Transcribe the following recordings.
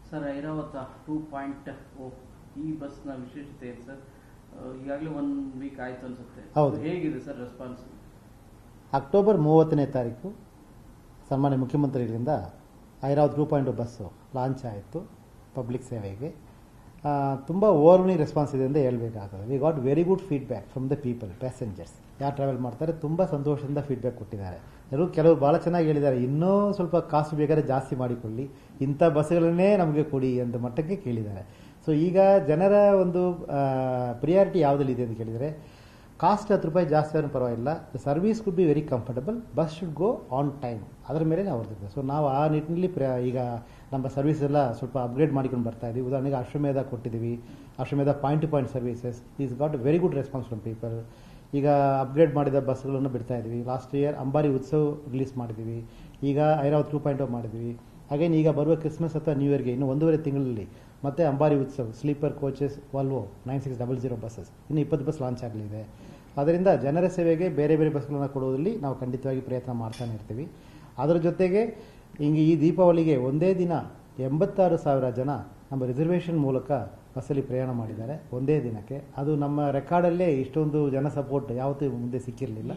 Sir Airavata 2.0 ಈ ಬಸ್ನ ವಿಶೇಷತೆ ಏನು ಸರ್? ಈಗಾಗಲೇ 1 ವೀಕ್ ಆಯ್ತು ಅನ್ಸುತ್ತೆ. ಹೌದು. ಹೇಗಿದೆ ಸರ್ ರೆಸ್ಪಾನ್ಸ್? ಅಕ್ಟೋಬರ್ 30ನೇ ತಾರೀಕು ಸನ್ಮಾನ್ಯ ಮುಖ್ಯಮಂತ್ರಿಗಳಿಂದ ಐರಾವತ್ 2.0 ಬಸ್ಸು ಲಾಂಚ್ ಆಯಿತು ಪಬ್ಲಿಕ್ ಸೇವೆಗೆ. ತುಂಬ ಓವರ್ವಿನಿಂಗ್ ರೆಸ್ಪಾನ್ಸ್ ಇದೆ ಅಂತ ಹೇಳ್ಬೇಕಾಗ್ತದೆ. We got very good feedback from the people, passengers ಯಾರು ಟ್ರಾವೆಲ್ ಮಾಡ್ತಾರೆ ತುಂಬ ಸಂತೋಷದಿಂದ ಫೀಡ್ಬ್ಯಾಕ್ ಕೊಟ್ಟಿದ್ದಾರೆ. ಕೆಲವರು ಭಾಳ ಚೆನ್ನಾಗಿ ಹೇಳಿದ್ದಾರೆ, ಇನ್ನೂ ಸ್ವಲ್ಪ ಕಾಸು ಬೇಕಾದ್ರೆ ಜಾಸ್ತಿ ಮಾಡಿಕೊಳ್ಳಿ, ಇಂಥ ಬಸ್ಗಳನ್ನೇ ನಮಗೆ ಕೊಡಿ ಅಂತ ಮಟ್ಟಕ್ಕೆ ಕೇಳಿದ್ದಾರೆ. ಸೊ ಈಗ ಜನರ ಒಂದು ಪ್ರಿಯಾರಿಟಿ ಯಾವುದಲ್ಲಿದೆ ಅಂತ ಕೇಳಿದರೆ, ಕಾಸ್ಟ್ 10 ರೂಪಾಯಿ ಜಾಸ್ತಿ ಆದ್ರೂ ಪರವಾಗಿಲ್ಲ, the service could be very comfortable, bus should go on time, ಅದರ ಮೇಲೆ ನಾವು ಹೊರಟಿದ್ದೇವೆ. ಸೊ ನಾವು ಆ ನಿಟ್ಟಿನಲ್ಲಿ ಈಗ ನಮ್ಮ ಸರ್ವಿಸ್ ಎಲ್ಲ ಸ್ವಲ್ಪ ಅಪ್ಗ್ರೇಡ್ ಮಾಡಿಕೊಂಡು ಬರ್ತಾ ಇದ್ದೀವಿ. ಉದಾಹರಣೆಗೆ ಅಶ್ವಮೇಧ ಕೊಟ್ಟಿದ್ದೀವಿ, Ashwamedha point to point services is got very good response from people. ಈಗ ಅಪ್ಗ್ರೇಡ್ ಮಾಡಿದ ಬಸ್ಗಳನ್ನು ಬಿಡ್ತಾ ಇದ್ದೀವಿ. ಲಾಸ್ಟ್ ಇಯರ್ ಅಂಬಾರಿ ಉತ್ಸವ ರಿಲೀಸ್ ಮಾಡಿದ್ದೀವಿ, ಈಗ ಐರಾವತ್ 2.0 ಮಾಡಿದ್ದೀವಿ. ಅಗೇನ್ ಈಗ ಬರುವ ಕ್ರಿಸ್ಮಸ್ ಅಥವಾ ನ್ಯೂ ಇಯರ್ಗೆ ಇನ್ನು 1.5 ತಿಂಗಳಲ್ಲಿ ಮತ್ತೆ ಅಂಬಾರಿ ಉತ್ಸವ ಸ್ಲೀಪರ್ ಕೋಚಸ್ ವಾಲ್ವೋ 9600 ಬಸ್ಸಸ್ ಇನ್ನು 20 ಬಸ್ ಲಾಂಚ್ ಆಗಲಿದೆ. ಅದರಿಂದ ಜನರ ಸೇವೆಗೆ ಬೇರೆ ಬೇರೆ ಬಸ್ಗಳನ್ನು ಕೊಡುವುದರಲ್ಲಿ ನಾವು ಖಂಡಿತವಾಗಿ ಪ್ರಯತ್ನ ಮಾಡ್ತಾನೆ ಇರ್ತೀವಿ. ಅದರ ಜೊತೆಗೆ ಹಿಂಗೆ ಈ ದೀಪಾವಳಿಗೆ ಒಂದೇ ದಿನ 86,000 ಜನ ನಮ್ಮ ರಿಸರ್ವೇಷನ್ ಮೂಲಕ ಬಸ್ಸಲ್ಲಿ ಪ್ರಯಾಣ ಮಾಡಿದ್ದಾರೆ ಒಂದೇ ದಿನಕ್ಕೆ. ಅದು ನಮ್ಮ ರೆಕಾರ್ಡಲ್ಲೇ ಇಷ್ಟೊಂದು ಜನ ಸಪೋರ್ಟ್ ಯಾವತ್ತೂ ಮುಂದೆ ಸಿಕ್ಕಿರಲಿಲ್ಲ.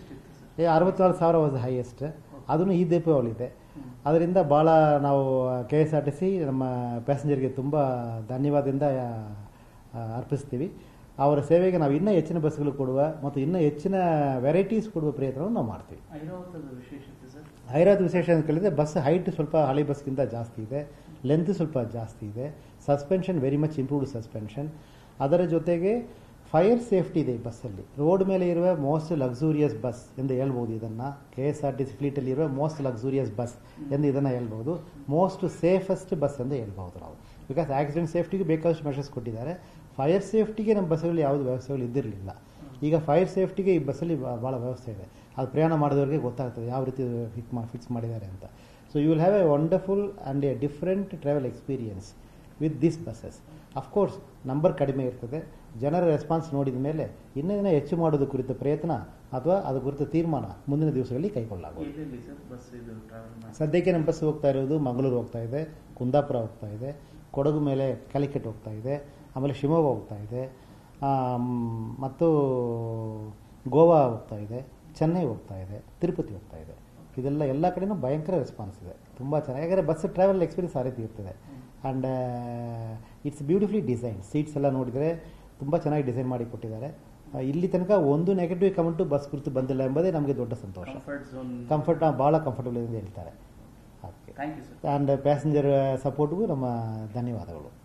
64,000 ವಾಸ್ ಹೈಯೆಸ್ಟ್. ಅದನ್ನು ಈ ದೀಪಾವಳಿ ಇದೆ. ಅದರಿಂದ ಭಾಳ ನಾವು KSRTC ನಮ್ಮ ಪ್ಯಾಸೆಂಜರ್ಗೆ ತುಂಬ ಧನ್ಯವಾದದಿಂದ ಅರ್ಪಿಸ್ತೀವಿ. ಅವರ ಸೇವೆಗೆ ನಾವು ಇನ್ನೂ ಹೆಚ್ಚಿನ ಬಸ್ಗಳು ಕೊಡುವ ಮತ್ತು ಇನ್ನೂ ಹೆಚ್ಚಿನ ವೆರೈಟೀಸ್ ಕೊಡುವ ಪ್ರಯತ್ನವನ್ನು ನಾವು ಮಾಡ್ತೀವಿ. ಐರಾವತ್ ವಿಶೇಷ ಅಂತ ಕೇಳಿದರೆ, ಬಸ್ ಹೈಟ್ ಸ್ವಲ್ಪ ಹಳೆ ಬಸ್ಗಿಂತ ಜಾಸ್ತಿ ಇದೆ, ಲೆಂತ್ ಸ್ವಲ್ಪ ಜಾಸ್ತಿ ಇದೆ, suspension very much improved suspension. ಅದರ ಜೊತೆಗೆ ಫೈರ್ ಸೇಫ್ಟಿ ಇದೆ ಈ ಬಸ್ಸಲ್ಲಿ. ರೋಡ್ ಮೇಲೆ ಇರುವ ಮೋಸ್ಟ್ ಲಕ್ಸುರಿಯಸ್ ಬಸ್ ಎಂದು ಹೇಳ್ಬೋದು ಇದನ್ನು. KSRTC ಫ್ಲೀಟಲ್ಲಿ ಇರುವ ಮೋಸ್ಟ್ ಲಕ್ಸುರಿಯಸ್ ಬಸ್ ಎಂದು ಇದನ್ನು ಹೇಳ್ಬೋದು. ಮೋಸ್ಟ್ ಸೇಫೆಸ್ಟ್ ಬಸ್ ಎಂದು ಹೇಳ್ಬೋದು ನಾವು. ಬಿಕಾಸ್ ಆಕ್ಸಿಡೆಂಟ್ ಸೇಫ್ಟಿಗೆ ಬೇಕಾದಷ್ಟು ಮೆಷರ್ಸ್ ಕೊಟ್ಟಿದ್ದಾರೆ. ಫೈರ್ ಸೇಫ್ಟಿಗೆ ನಮ್ಮ ಬಸ್ಸಲ್ಲಿ ಯಾವುದೇ ವ್ಯವಸ್ಥೆಗಳು ಇದ್ದಿರಲಿಲ್ಲ. ಈಗ ಫೈರ್ ಸೇಫ್ಟಿಗೆ ಈ ಬಸ್ಸಲ್ಲಿ ಭಾಳ ವ್ಯವಸ್ಥೆ ಇದೆ. ಅದು ಪ್ರಯಾಣ ಮಾಡಿದವರಿಗೆ ಗೊತ್ತಾಗ್ತದೆ ಯಾವ ರೀತಿ ಫಿಕ್ಸ್ ಮಾಡಿದ್ದಾರೆ ಅಂತ. So you will have a wonderful and a different travel experience with this buses. Of course number ಕಡಿಮೆ ಇರ್ತದೆ. ಜನರ ರೆಸ್ಪಾನ್ಸ್ ನೋಡಿದ ಮೇಲೆ ಇನ್ನೂ ಹೆಚ್ಚು ಮಾಡೋದು ಕುರಿತ ಪ್ರಯತ್ನ ಅಥವಾ ಅದು ಕುರಿತ ತೀರ್ಮಾನ ಮುಂದಿನ ದಿವಸಗಳಲ್ಲಿ ಕೈಗೊಳ್ಳಲಾಗುವುದು. ಸದ್ಯಕ್ಕೆ ನಮ್ಮ ಬಸ್ ಹೋಗ್ತಾ ಇರೋದು ಮಂಗಳೂರು ಹೋಗ್ತಾ ಇದೆ, ಕುಂದಾಪುರ ಹೋಗ್ತಾ ಇದೆ, ಕೊಡಗು ಮೇಲೆ ಕ್ಯಾಲಿಕಟ್ ಹೋಗ್ತಾ ಇದೆ, ಆಮೇಲೆ ಶಿವಮೊಗ್ಗ ಹೋಗ್ತಾ ಇದೆ, ಮತ್ತು ಗೋವಾ ಹೋಗ್ತಾ ಇದೆ, ಚೆನ್ನೈ ಹೋಗ್ತಾ ಇದೆ, ತಿರುಪತಿ ಹೋಗ್ತಾ ಇದೆ. ಇದೆಲ್ಲ ಎಲ್ಲ ಕಡೆನೂ ಭಯಂಕರ ರೆಸ್ಪಾನ್ಸ್ ಇದೆ, ತುಂಬ ಚೆನ್ನಾಗಿ. ಯಾಕಂದರೆ ಬಸ್ ಟ್ರಾವೆಲ್ ಎಕ್ಸ್ಪೀರಿಯನ್ಸ್ ಆ ರೀತಿ ಇರ್ತದೆ. And it's beautifully design. Seats ಎಲ್ಲ ನೋಡಿದರೆ ತುಂಬ ಚೆನ್ನಾಗಿ ಡಿಸೈನ್ ಮಾಡಿ ಕೊಟ್ಟಿದ್ದಾರೆ. ಇಲ್ಲಿ ತನಕ ಒಂದು ನೆಗೆಟಿವ್ ಕಮೆಂಟು ಬಸ್ ಕುರಿತು ಬಂದಿಲ್ಲ ಎಂಬುದೇ ನಮಗೆ ದೊಡ್ಡ ಸಂತೋಷ. ಕಂಫರ್ಟ್ ಭಾಳ ಕಂಫರ್ಟಬಲ್ ಎಂದು ಹೇಳ್ತಾರೆ. ಆ್ಯಂಡ್ ಪ್ಯಾಸೆಂಜರ್ ಸಪೋರ್ಟ್ಗೂ ನಮ್ಮ ಧನ್ಯವಾದಗಳು.